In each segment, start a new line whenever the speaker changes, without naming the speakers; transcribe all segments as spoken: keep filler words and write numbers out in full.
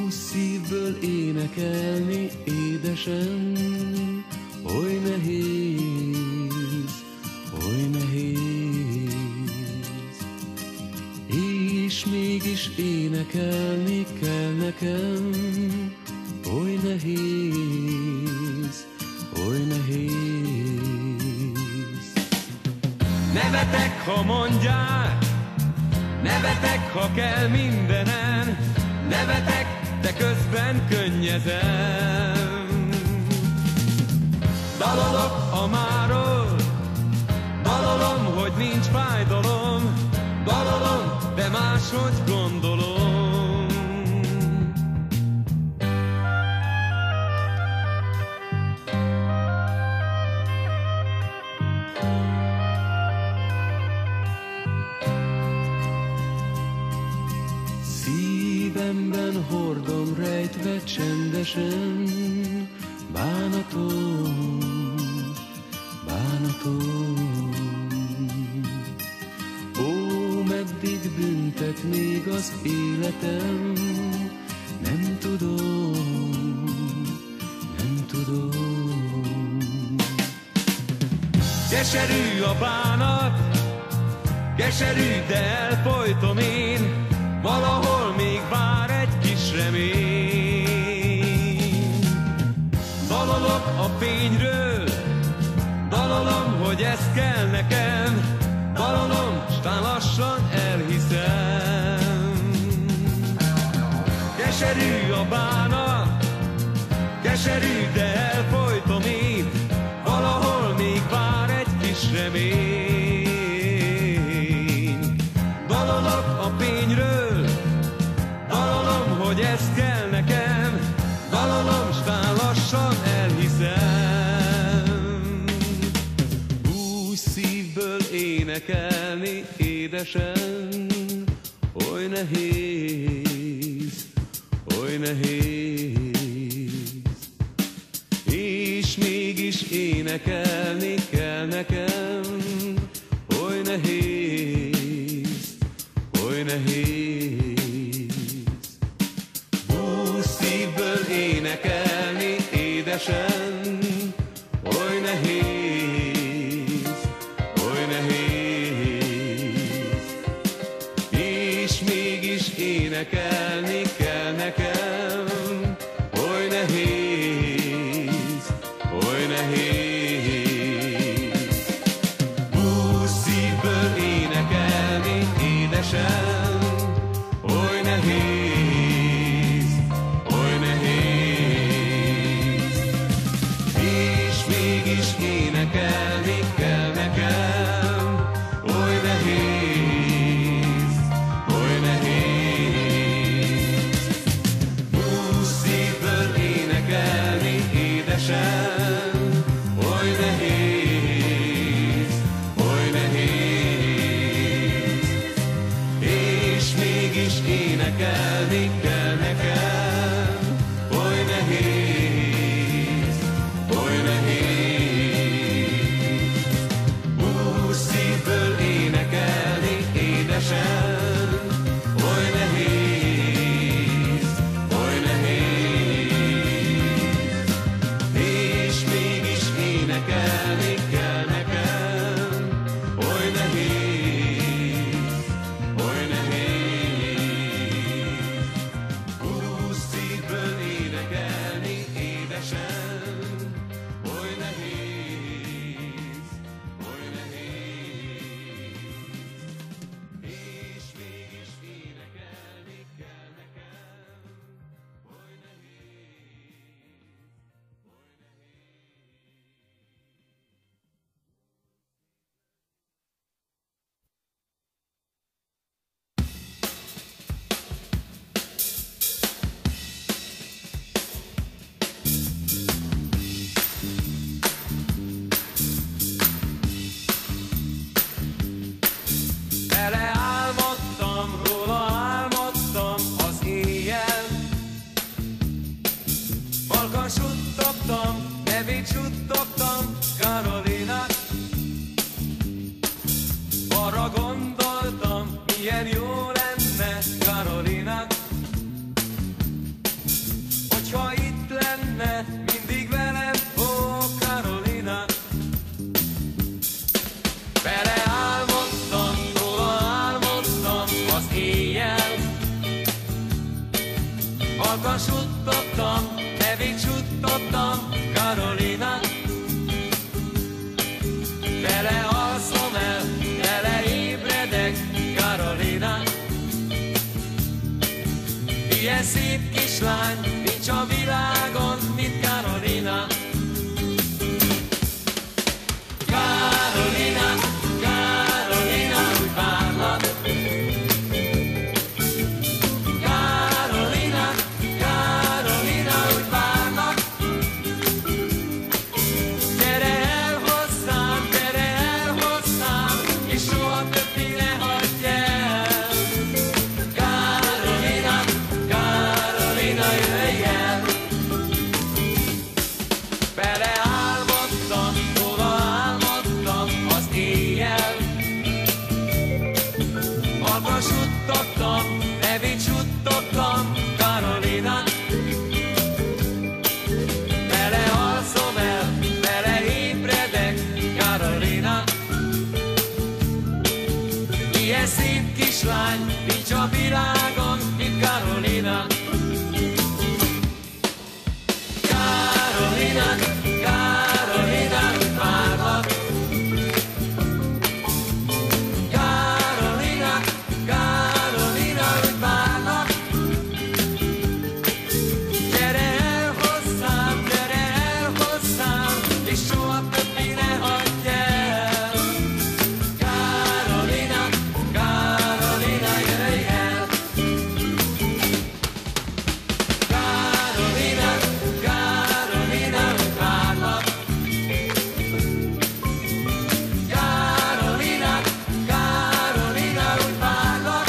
szívből énekelni édesen, oly nehéz, oly nehéz. És mégis énekelni kell nekem, oly nehéz, oly nehéz.
Nevetek, ha mondják, nevetek, ha kell mindenen, nevetek, de közben könnyezem. Dalolok a máról, dalolom, hogy nincs fájdalom, dalolom, de máshogy gondolom.
Szívemben hordom rejtve csendesen bánatom, bánatom. Ó, meddig büntet még az életem, nem tudom, nem tudom.
Keserű a bánat, keserű, de elfolytom én, valahol még vár egy kis remény. Dalolok a fényről, dalolom, hogy ez kell nekem, dalolom, s tán lassan elhiszem. Keserű a bánat, keserű, de elfolytom én, valahol még vár egy kis remény. Dalolok a fényről, dalolom, hogy ez kell nekem, dalolom, s tán lassan elhiszem.
Úgy szívből énekelni édesen, oly nehéz, oly nehéz. És mégis énekelni kell nekem, oly nehéz, oly nehéz. Úgy szívből énekelni édesen, oly nehéz, oly nehéz. És mégis énekelni kell nekem, oly nehéz, oly nehéz.
hogyha itt lenne, mindig veled, ó, Karolina. Vele álmodtam, róla álmodtam az éjjel. Halkan suttogtam, nevét suttogtam, Karolina. Vele alszom el, vele ébredek, Karolina. Ilyen szép kislány, nincs a világon, mint Karolina. Karolina, Karolina, úgy várlak. Karolina, Karolina, úgy várlak. Gyere el hozzám, gyere el hozzám, és soha többé ne hagyj el. Karolina, Karolina, jöjj el. Vele álmodtam, róla álmodtam az éjjel. Halkan suttogtam, nevét suttogtam, Karolina. Vele alszom el, vele ébredek, Karolina. Ilyen szép kislány, nincs a világon, mint Karolina. Karolina, Karolina, úgy várlak. Karolina, Karolina, úgy várlak. Gyere el hozzám, gyere el hozzám, és soha többé ne hagyj el. Karolina, Karolina, jöjj el. Karolina, Karolina, úgy várlak. Karolina, Karolina, úgy várlak.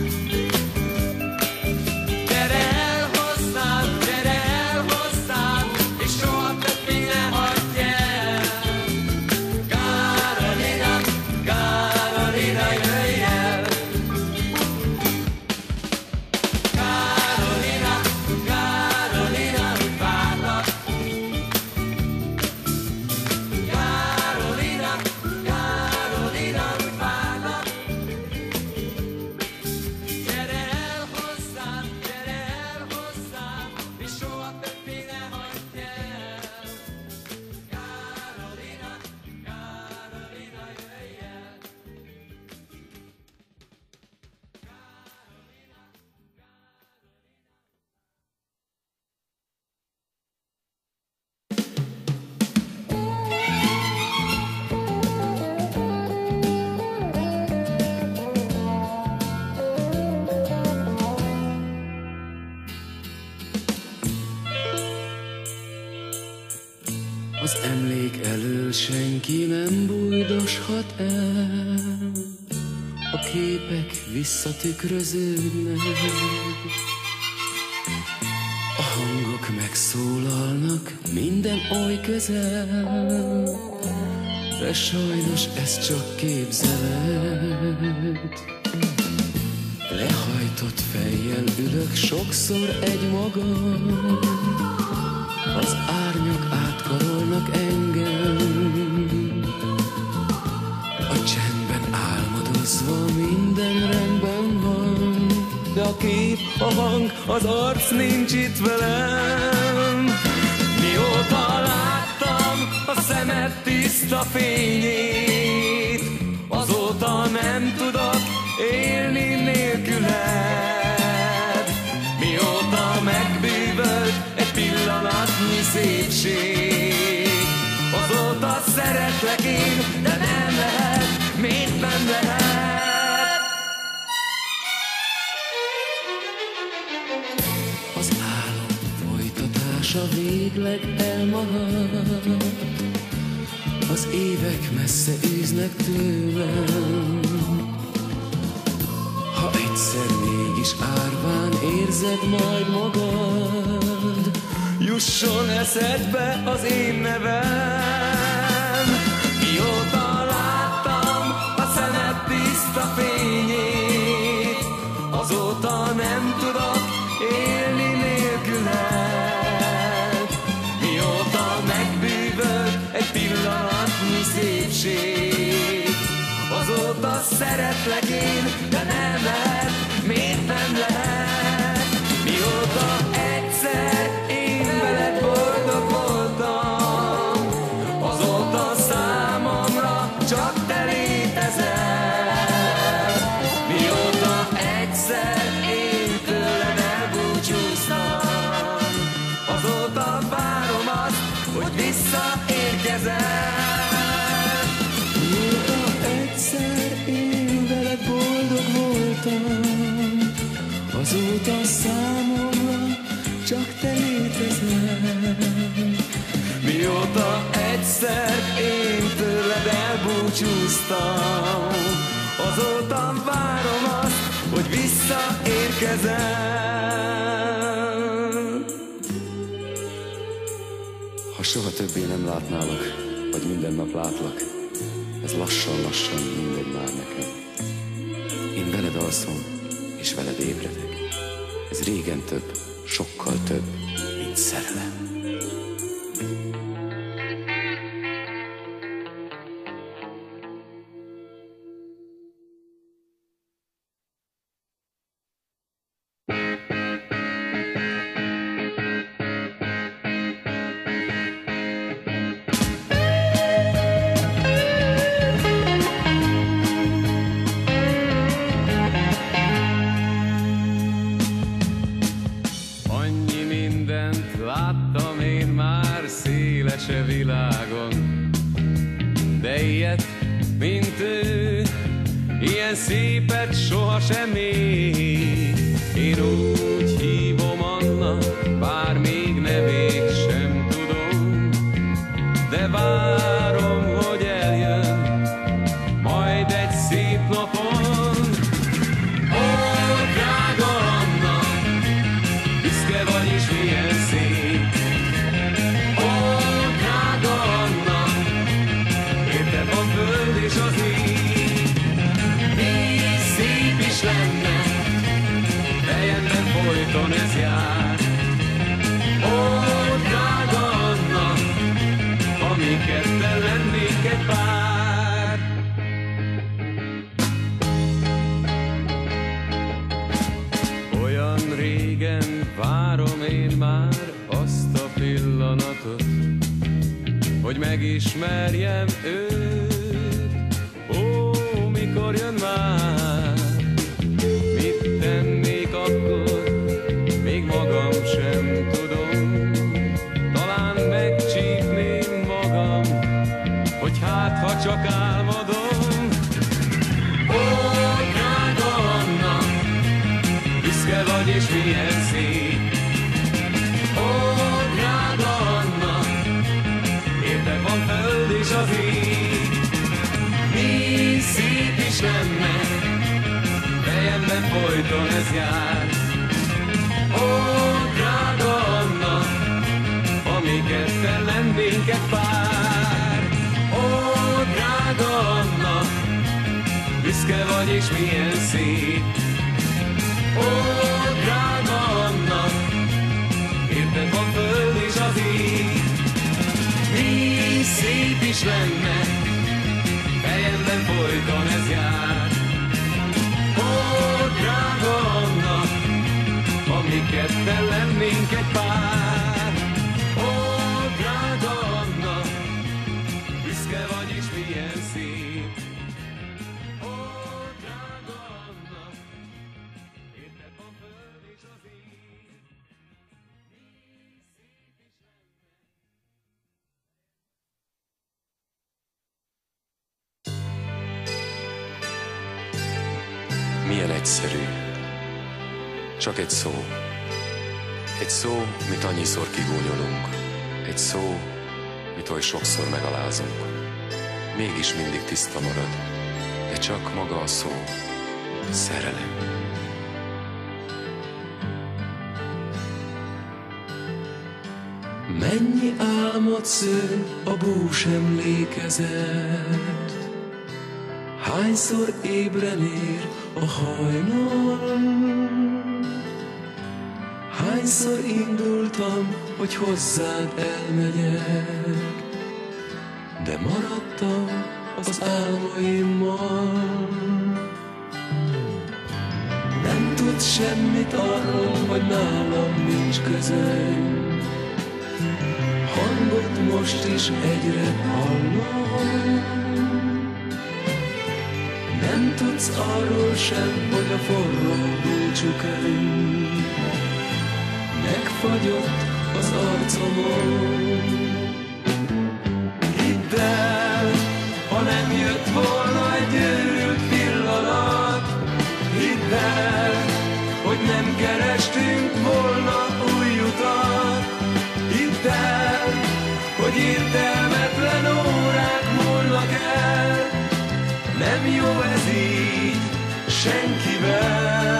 Gyere el hozzám, gyere el hozzám, és soha többé ne hagyj el. Karolina, Karolina, jöjj el. Karolina, Karolina, úgy várlak. Karolina, Karolina, úgy várlak. Gyere el hozzám, gyere el hozzám, és soha többé ne hagyj el. Karolina, Karolina, jöjj el.
Az emlék elől senki nem bújdoshat el, a képek visszatükröződnek, a hangok megszólalnak minden oly közel, de sajnos ez csak képzelet. Lehajtott fejjel ülök sokszor egymagam, az árnyak átkarolnak engem, a csendben álmodozva minden rendben van, de a kép, a hang, az arc nincs itt velem. Mióta láttam a szemed tiszta fényét, azóta nem tudok élni nélküled. Mióta megbűvölt egy pillanatnyi szépség, azóta szeretlek én, de nem lehet, miért nem lehet? Az álom folytatása végleg elmarad, az évek messze űznek tőlem. Ha egyszer mégis árván érzed majd magad, jusson eszedbe az én nevem. Mióta láttam a szemed tiszta fényét, azóta nem tudok élni nélküled. szeretlek én, de nem lehet, miért nem lehet? Mióta egyszer én veled boldog voltam, azóta számomra csak te létezel. Mióta egyszer én tőled elbúcsúztam, azóta várom azt, hogy visszaérkezel. Mióta egyszer én veled boldog voltam, azóta számomra csak te létezel. Mióta egyszer én tőled elbúcsúztam, azóta várom azt, hogy visszaérkezel. Ha soha többé nem látnálak, vagy minden nap látlak, ez lassan-lassan mindegy már nekem. Én veled alszom, és veled ébredek. Ez régen több, sokkal több, mint szerelem.
Láttam én már szélese világon, de ilyet, mint ő, ilyen szépet sohasem még. Én úgy hívom annak, bár még nevét sem tudom, de várom, hogy eljön majd egy szép napon. Ó, drága Anna, büszke vagy és milyen szép. És az ég, így szép is lenne, fejemben folyton ez jár. Ó, drága Anna, ha mi ketten lennénk egy pár. Olyan régen várom én már azt a pillanatot, hogy megismerjem őt. Ó, mikor jön már? Mit tennék akkor? Még magam sem tudom. Talán megcsípném magam, hogy hát ha csak álmodom. Ó, drága Anna, büszke vagy és milyen szép. Ó, drága Anna, érted van föld és az ég. Mi szép is lenne, fejemben folyton ez jár. Ó, drága Anna, ha mi ketten lennénk egy pár. Ó, drága Anna, büszke vagy és milyen szép. Ó, drága Anna, érted van föld és az ég. Mi szép is lenne, fejemben folyton ez jár. Ó, drága Anna, ha mi ketten lennénk egy pár. Ó, drága Anna, büszke vagy és milyen szép. Ó, drága Anna, érted van föld és az ég.
Milyen egyszerű, csak egy szó. Egy szó, mit annyiszor kigúnyolunk. Egy szó, mit oly sokszor megalázunk. Mégis mindig tiszta marad, de csak maga a szó. Szerelem. Mennyi álmot szül a bús emlékezet, hányszor ébren ér a hajnal, hányszor indultam, hogy hozzád elmegyek, de maradtam
az álmaimmal. Nem tudsz semmit arról, hogy nálam nincs közöm. Hangot most is egyre hallom. Nem tudsz arról sem, hogy a forró búcsúkönyv megfagyott az arcomon. Hidd el, ha nem jött volna egy őrült pillanat, hidd el, hogy nem kerestünk volna új utat. Hidd el, hogy értelmetlen órák múlnak el. Nem jó ez így senkivel.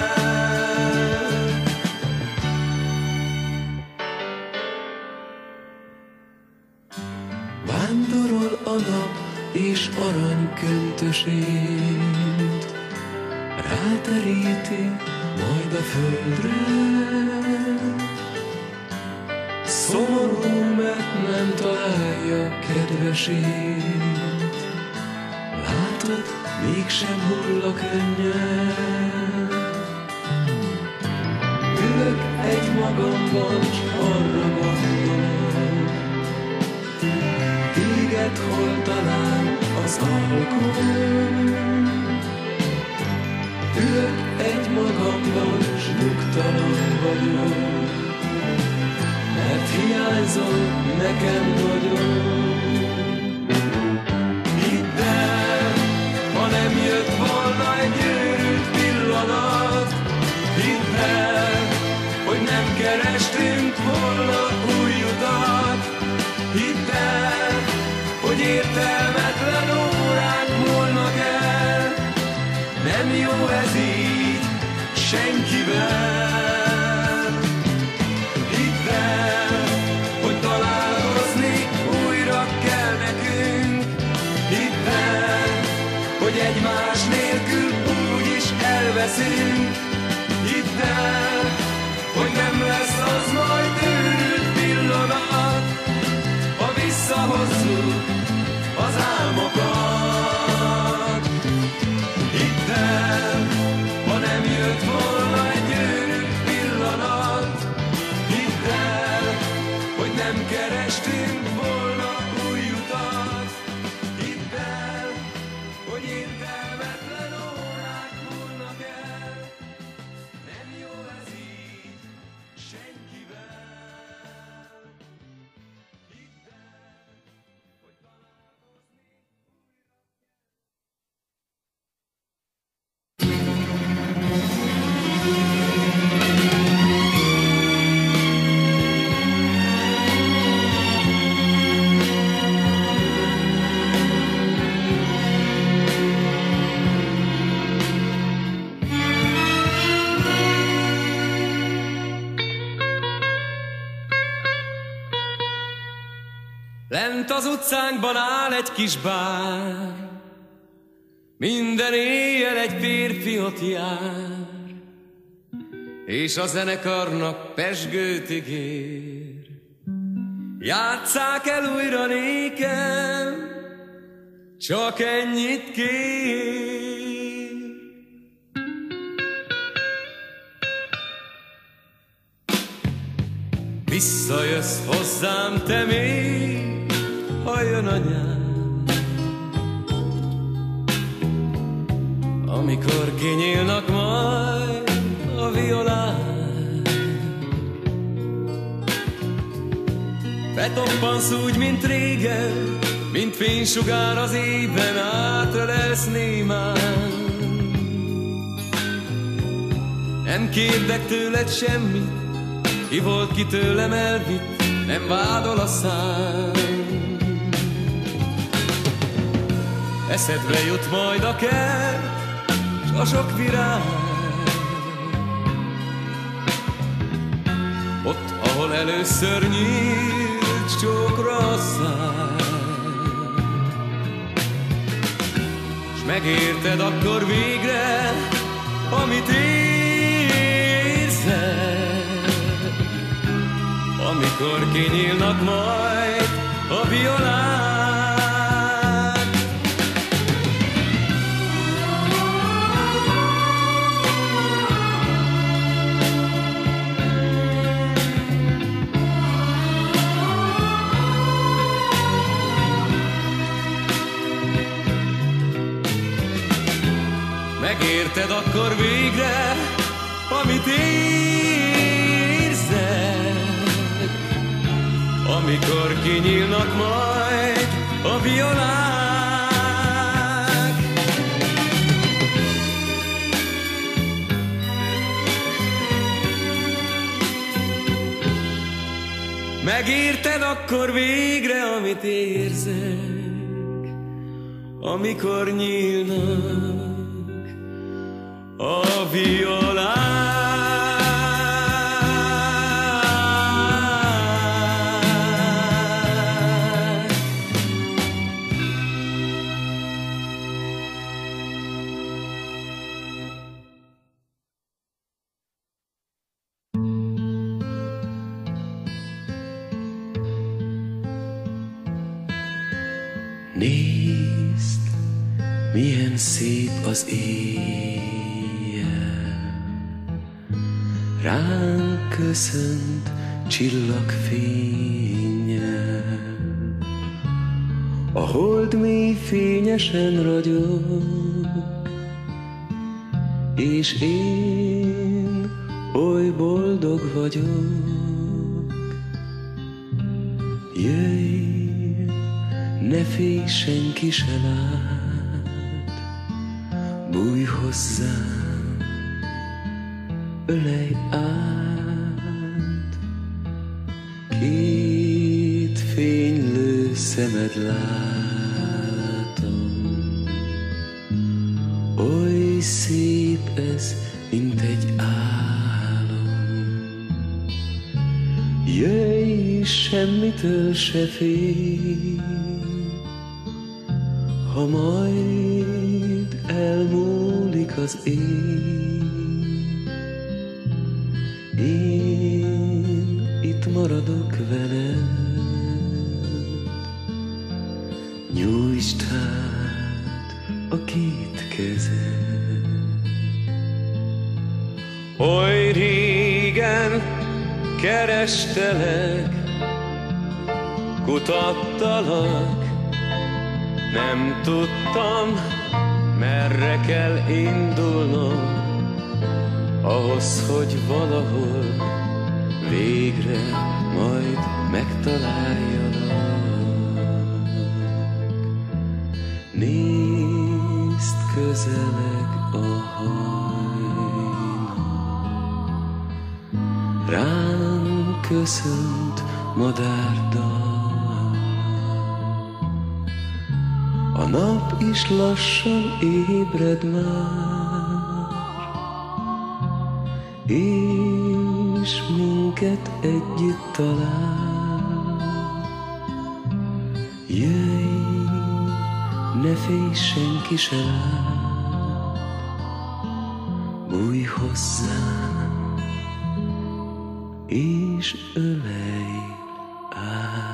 Vándorol a nap és aranyköntösét ráteríti majd a földre. Szomorú, mert nem találja kedvesét. Látod, mégsem hull a könnyen. Ülök egy magamban, s arra gondolok, téged hol talál az alkol. Ülök egy magamban, s nyugtalan vagyok, mert hiányzol nekem nagyon. Hidd el, ha nem jött volna egy őrült pillanat, hidd el, hogy nem kerestünk volna új utat. Hidd el, hogy értelmetlen órák múlnak el. Nem jó ez így senkivel. Hidd el, hogy találkozni újra kell nekünk. Hidd el, hogy egymás nélkül úgyis elveszünk. Hidd el, hogy nem lesz az majd őrült pillanat, ha visszahozzuk az álmokat. Hidd el, ha nem jött volna egy őrült pillanat. Hidd el, hogy nem kerestünk volna új utat. Hidd el, hogy értelmetlen órák múlnak el. Nem jó ez így senkivel. Hidd el, hogy találkozni
Lent az utcánkban áll egy kis bár, minden éjjel egy férfiot jár, és a zenekarnak pezsgőt ígér. Játsszák el újra nékem, csak ennyit kér. Visszajössz hozzám te még, ha jön a nyár, amikor kinyílnak majd a violán. Betoppansz úgy, mint régen, mint fénysugár az ében, átölelsz némán. Nem kérdek tőled semmit, ki volt, ki tőlem elvitt, nem vádol a szám. Eszedbe jut majd a kert, s a sok virág, ott, ahol először nyílt csókra a szám. S megérted akkor végre, amit érzel, amikor kinyílnak majd a violán. Megérted akkor végre, amit érzed, amikor kinyílnak majd a violák. Megérted akkor végre, amit érzed, amikor nyílnak a violák.
Nézd, milyen szép az éjjel, ránk köszönt csillagfénnyel. A hold mély fényesen ragyog, és én oly boldog vagyok. Jöjj, ne félj, senki se lát, bújj hozzám, ölelj át. Két fénylő szemed látom, oly szép ez, mint egy álom. Jöjj, semmitől se félj, ha majd elmúlik az éj. Én itt maradok veled, nyújtsd hát a két kezed.
Oly régen kerestelek, kutattalak, nem tudtam, merre kell indulnom, ahhoz, hogy valahol végre majd megtaláljalak. Nézd, közeleg a hajnal, rám köszönt madárdal. A nap is lassan ébred már, és minket együtt talál. Jöjj, ne félj, senki se lát, bújj hozzám, és ölelj át.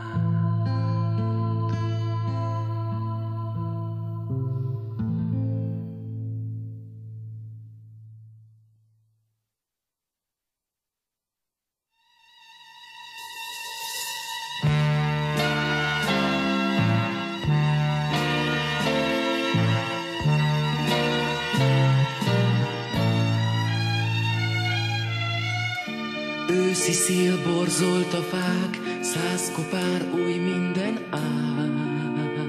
Őszi szél borzolt a fák, száz kopár új minden ág.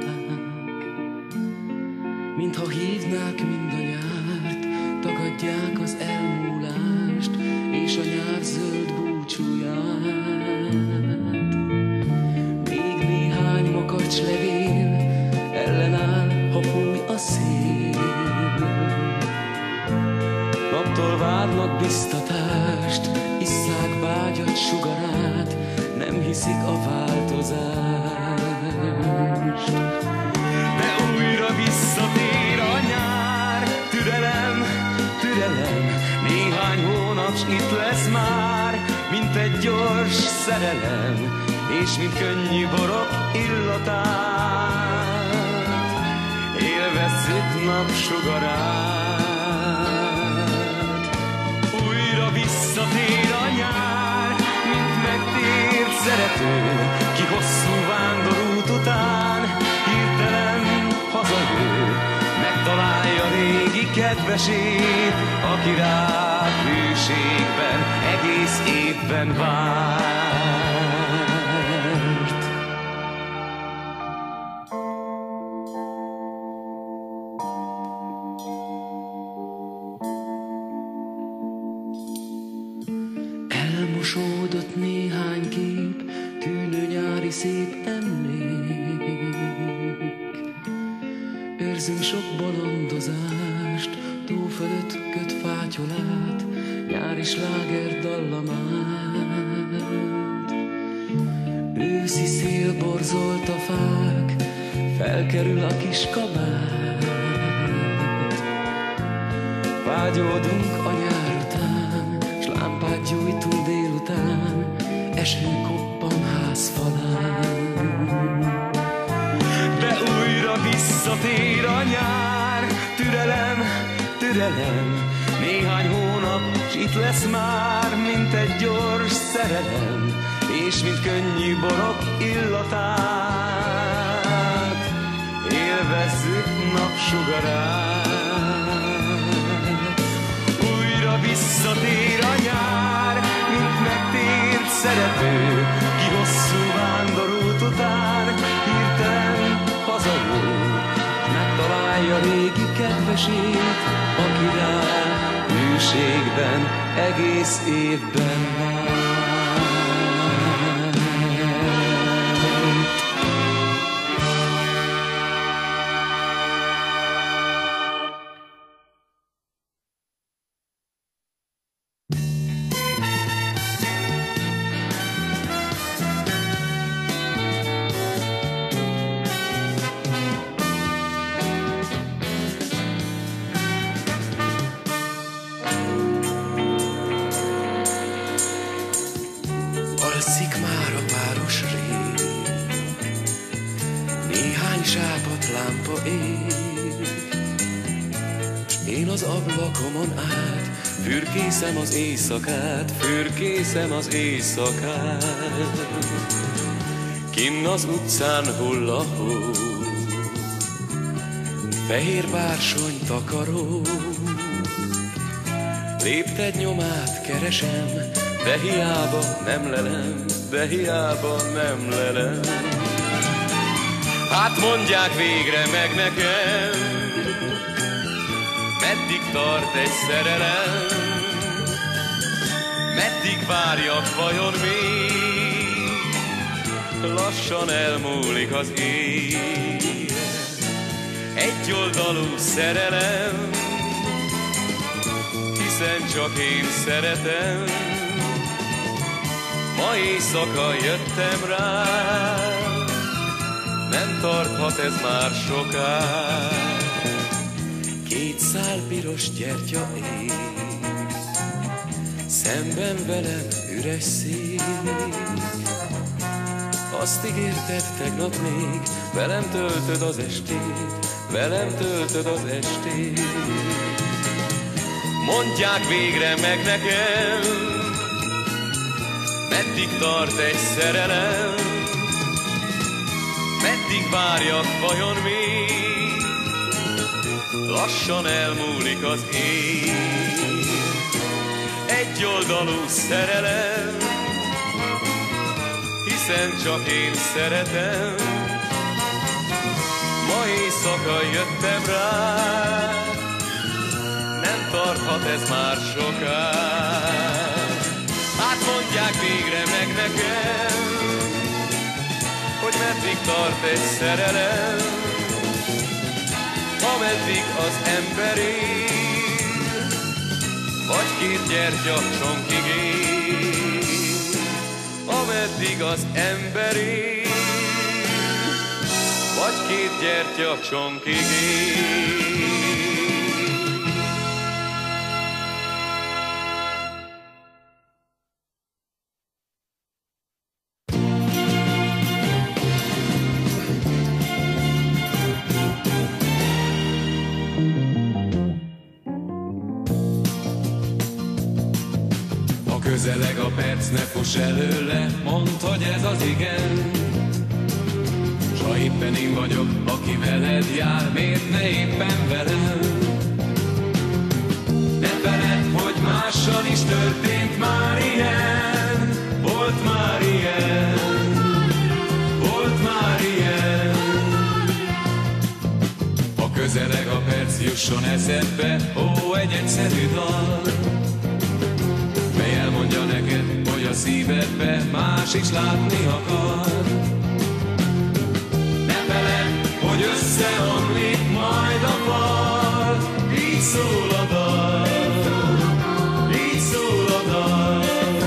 Mintha hívnák mind a nyárt, tagadják az elmúlást, és a nyár zöld búcsúját. Még néhány makacs levél ellenáll, ha fúj a szél. Naptól várnak biztatást, isszák vágyat sugarát, nem hiszik a változást. De újra visszatér a nyár, türelem, türelem, néhány hónap itt lesz már, mint egy gyors szerelem, és mint könnyű borok illatát, élvezzük napsugarát. Újra visszatér a nyár, mint megtért szerető, ki hosszú vándorút után hirtelen hazajő, megtalálja régi kedvet.
kedvesét, aki rád hűségben egész évben várt.
Elmosódott néhány kép, tűnő nyári szép emlék. Őrzünk sok bolondozást, tó fölött köt fátyolát, nyári sláger dallamát. Őszi szél borzolt a fák, felkerül a kis kabát. Vágyódunk a nyár után, s lámpát gyújtunk délután, eső koppan házfalán.
De újra visszatér a nyár, türelem, türelem, néhány hónap, s itt lesz már, mint egy gyors szerelem, és mint könnyű borok illatát, élvezzük napsugarát. Újra visszatér a nyár, mint megtért szerető, ki hosszú vándorút után hirtelen hazajön, megtalálja régi kedvesét, aki rá hűségben egész évben várt.
Alszik már a város rég, néhány sápadt lámpa ég, s én az ablakomon át fürkészem az éjszakát, fürkészem az éjszakát. Kinn az utcán hull a hó, fehér bársony takaró, lépted nyomát keresem, de hiába nem lelem, de hiába nem lelem. Hát mondják végre meg nekem, meddig tart egy szerelem, meddig várjak vajon még, lassan elmúlik az éj. Egyoldalú szerelem, hiszen csak én szeretem, ma éjszaka jöttem rá, nem tarthat ez már soká. Két szál piros gyertya ég, szemben velem üres szék. Azt ígérted tegnap még, velem töltöd az estét, velem töltöd az estét.
Mondják végre meg nekem, meddig tart egy szerelem, meddig várjak vajon még, lassan elmúlik az éj. Egyoldalú szerelem, hiszen csak én szeretem, ma éjszaka jöttem rá, nem tarthat ez már soká. Hát mondják végre meg nekem, hogy meddig tart egy szerelem, ameddig az ember él, vagy két gyertya csonkig él. Ameddig az ember él, vagy két gyertya csonkig él. Közeleg a perc, ne fuss előle, mondd, hogy ez az igen. S ha éppen én vagyok, aki veled jár, miért ne éppen velem? feledd, hogy mással is történt már ilyen. Volt már ilyen, volt már ilyen. Ha közeleg a perc, jusson eszedbe, ó, egy egyszerű dal, mely elmondja neked, hogy a szívedbe más is látni akar. Ne feledd, hogy összeomlik majd a fal, így szól a dal, így szól a dal.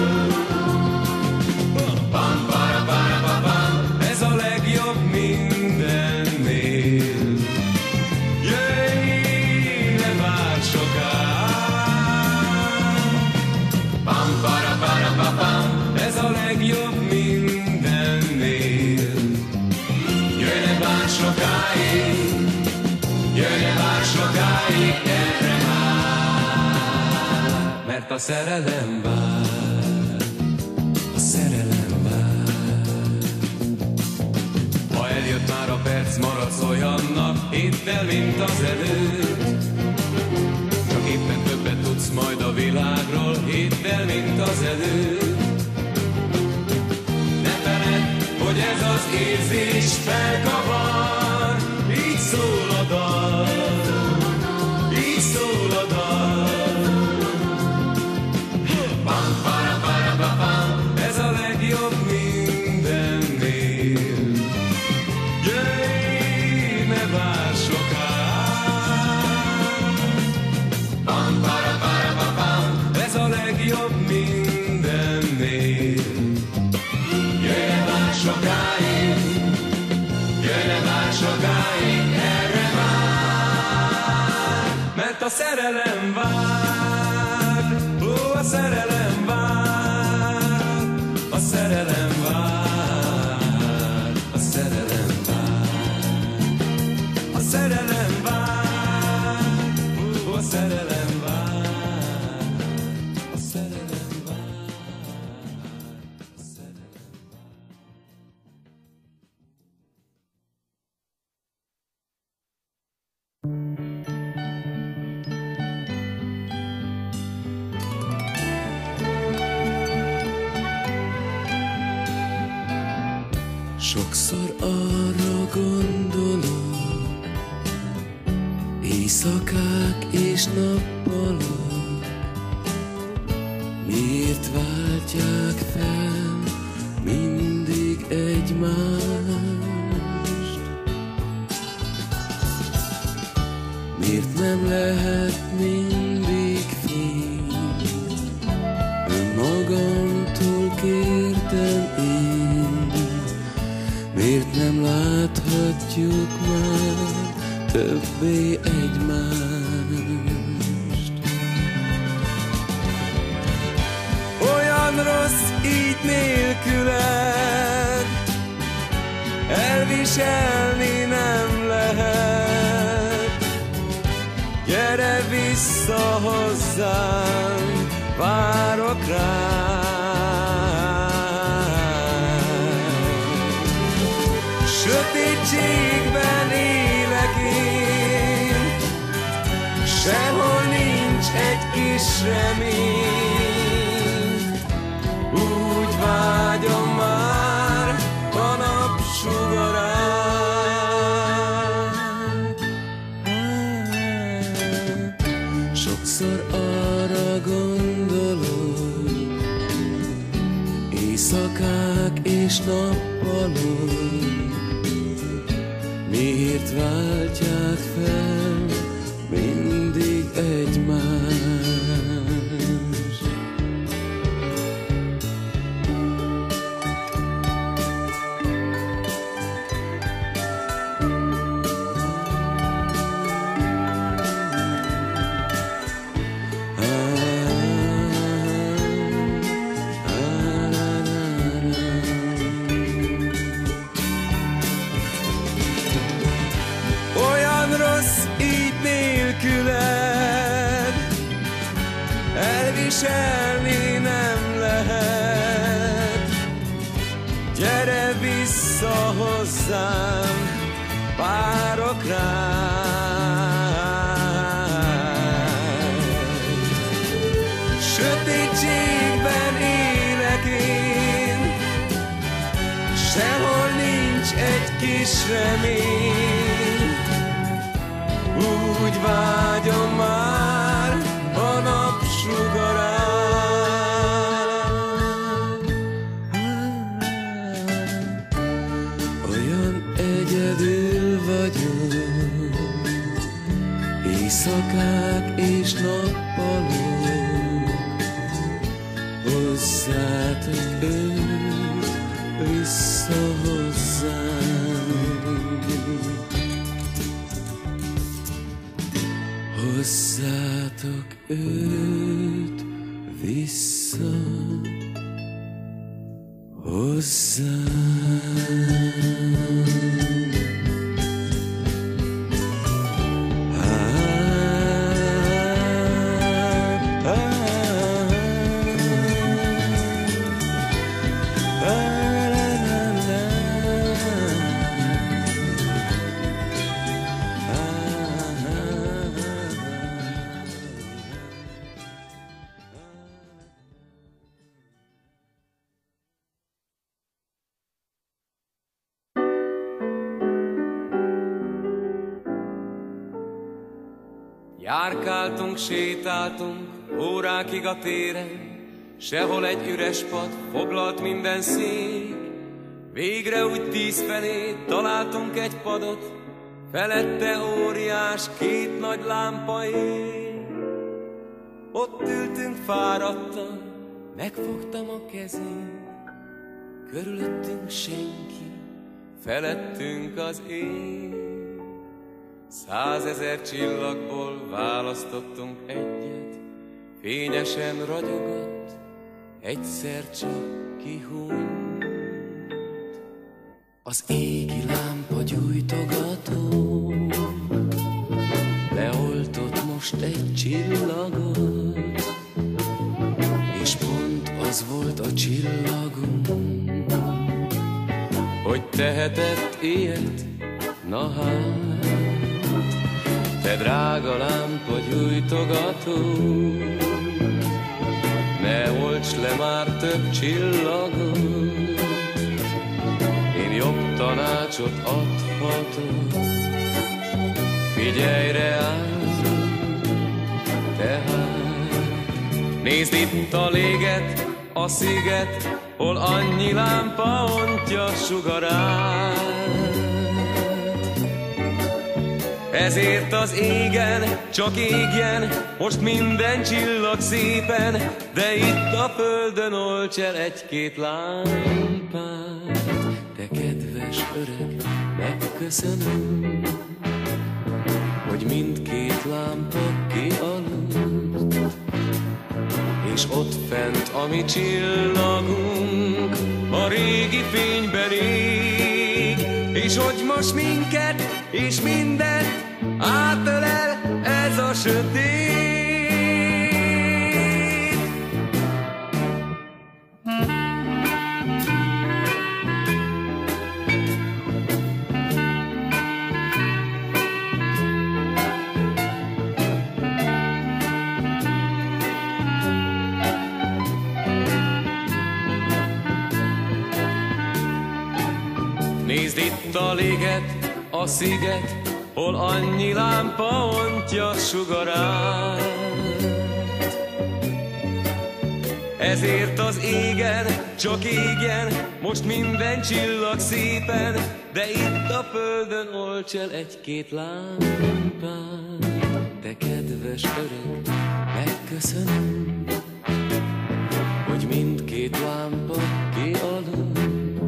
Pam, para, para, pa, pam. Ez a legjobb mindennél. Jöjj, ne várj sokáig. Pam, para, para, pa, pam. Ez a legjobb mindennél. Jöjj, ne várj sokáig. Jöjj, ne várj sokáig erre már. Mert a szerelem vár, a szerelem vár. Ha eljött már a perc, maradsz olyannak, hidd el, mint az előtt. Csak éppen többet tudsz majd a világról, hidd el, mint az előtt. Ne feledd, hogy ez az érzés felkavar, így szól a dal, így szól a dal. Pam, para, para, pa, pam. Ez a legjobb mindennél. Jöjj, ne várj sokáig. Pam, para, para, pa, pam. Ez a legjobb mindennél. Jöjj, ne várj sokáig. Jöjj, ne várj sokáig erre már. Mert a szerelem vár, ó, a szerelem vár, a szerelem vár, a szerelem vár, a szerelem vár, ó, a szerelem vár, a szerelem vár, a szerelem vár.
Sokszor arra gondolok, éjszakák és nappalok, miért váltják fel mindig egymást? Miért nem lehet mindig fény? Önmagamtól kértem én, miért nem láthatjuk már többé egymást?
Olyan rossz így nélküled, elviselni nem lehet. Gyere vissza hozzám, várok rád. Sötétségben élek én, sehol nincs egy kis remény. Úgy vágyom már a napsugarán.
Sokszor arra gondolok, éjszakák és nappalok, miért váltják fel mindig egymást?
Elviselni nem lehet. Gyere vissza hozzám, várok rád. kis remény. Úgy vágyom már a napsugarán. Olyan egyedül vagyok, éjszakák és nappalok, hozzátok őt vissza hozzám. Hozzátok őt vissza hozzám.
Járkáltunk, sétáltunk órákig a téren, sehol egy üres pad, foglalt minden szék. Végre úgy tíz felé találtunk egy padot, felette óriás két nagy lámpa ég. Ott ültünk fáradtan, megfogtam a kezét, körülöttünk senki, felettünk az ég. Százezer csillagból választottunk egyet, fényesen ragyogott, egyszer csak kihunyt. Az égi lámpa gyújtogató leoltott most egy csillagot, és pont az volt a csillagunk, hogy tehetett ilyet, na hát. Te drága lámpa gyújtogató, ne olts le már több csillagot, én jobb tanácsot adhatok. Figyelj reám, tehát nézd itt a léget, a sziget, hol annyi lámpa ontja sugarát. Ezért az égen csak égjen most minden csillag szépen, de itt a földön olts el egy-két lámpát. Te kedves öreg, megköszönöm, hogy mindkét lámpa kialudt, és ott fent a mi csillagunk a régi fényben ég, és hogy most minket és mindent átölel ez a sötét. Nézd itt a léget, a sziget, hol annyi lámpa ontja sugarát. Ezért az égen csak égjen most minden csillag szépen, de itt a földön olts el egy-két lámpát. Te kedves öreg, megköszönöm, hogy mindkét lámpa kialudt,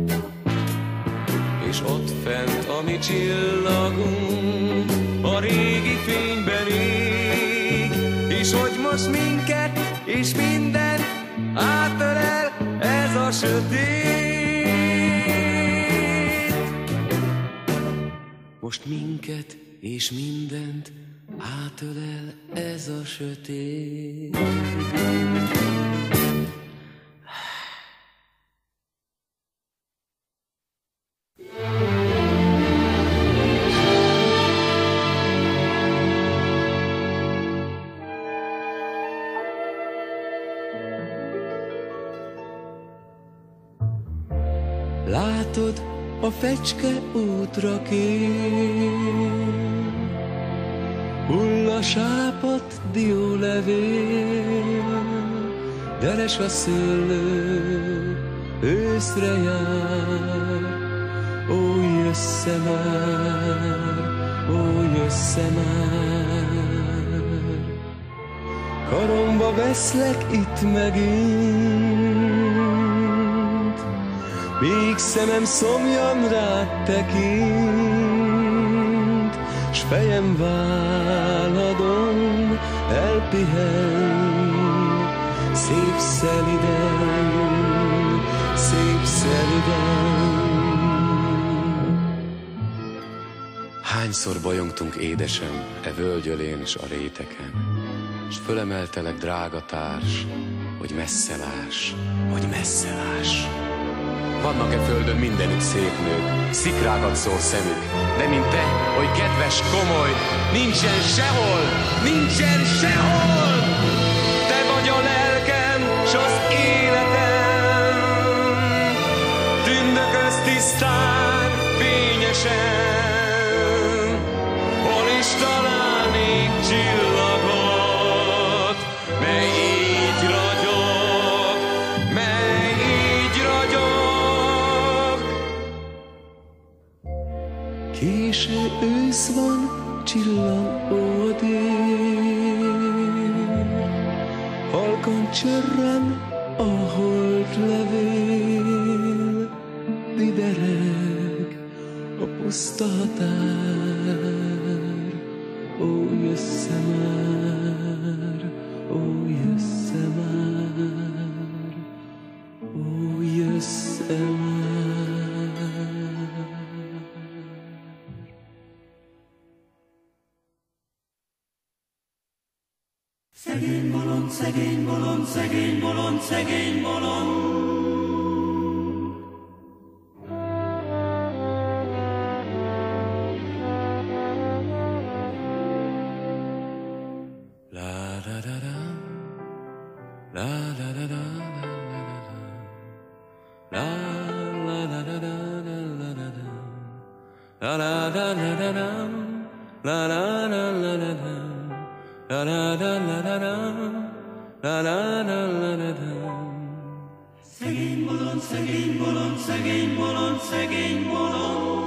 és ott fent a mi csillagunk a régi fényben ég, és hogy most minket és mindent átölel ez a sötét. Most minket és mindent átölel ez a sötét.
Látod,
a fecske útra kér. Hull a sápadt diólevél, deres a szőlő, őszre jár. Ó, jössze már, ó, jössze már. Karomba veszlek itt megint, míg szemem szomjan rád tekint, s fejem váladon elpihen. Szép szeliden, szép szeliden.
Hányszor bajongtunk, édesem, e völgyölén s a réteken, s fölemeltelek, drága társ, hogy messze láss, hogy messze láss. Vannak-e földön mindenütt szép nők, szikrákat szól szemük, de mint te, hogy kedves, komoly, nincsen sehol, nincsen sehol! Te vagy a lelkem, s az életem, tündököz tisztán, fényesen, hol is találnék csillagot, mely így ragyog, mely így ragyog.
Késő ősz van, csillag ó dél, halkan csörren a holdlevél, bibereg a puszta határ. Ó, jössze már, ó, jössze már, ó, jössze már.
Szegény bolond, szegény bolond, szegény bolond, szegény bolond. Szegény bolond, szegény bolond, szegény bolond, szegény bolond.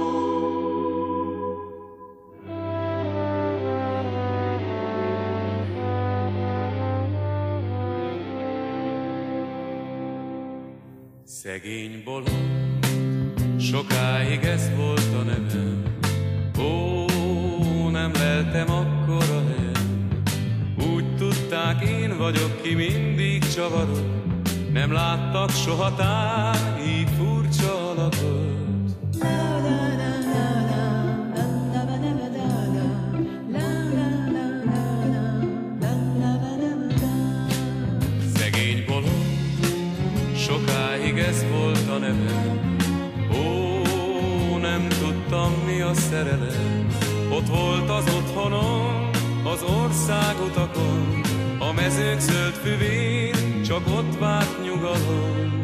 Szegény bolond, sokáig ez volt a nevem. Ó, nem leltem akkora helyen. Úgy tudták, én vagyok, ki mindig csavarok. Nem láttak soha tán így furcsa alakot. Szegény bolond, sokáig ez volt a nevem. Ó, nem tudtam, mi a szerelem. Ott volt az otthonom, az országutakon, a mezők zöld füvén, csak ott várt nyugalom.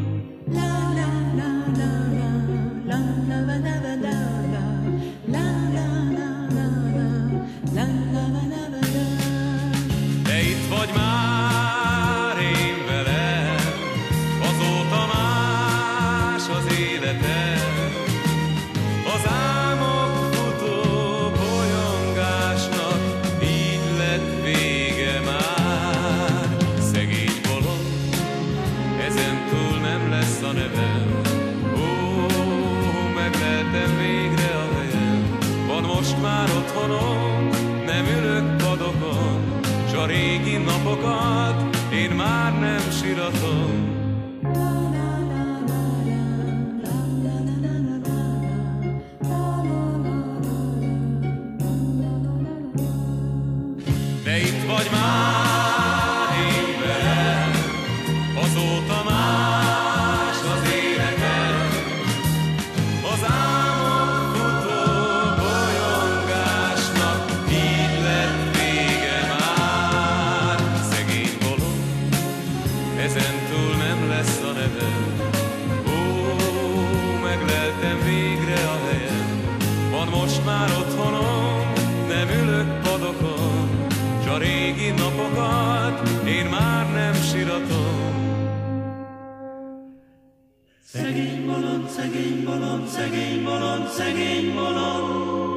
De itt vagy már én velem, azóta más az életem. Az álmok futó bolyongásnak így lett vége már. Szegény bolond, ezen túl nem lesz a nevem. Ó, megleltem végre a helyem. Van most már otthonom, nem ülök padokon, s a régi napokat én már nem siratom. De itt vagy már én velem, azóta más az életem. Az álmok futó bolyongásnak így lett vége már. Szegény bolond, ezen túl nem lesz a nevem. Ó, megleltem végre
szegény bolond, szegény bolond, szegény bolond.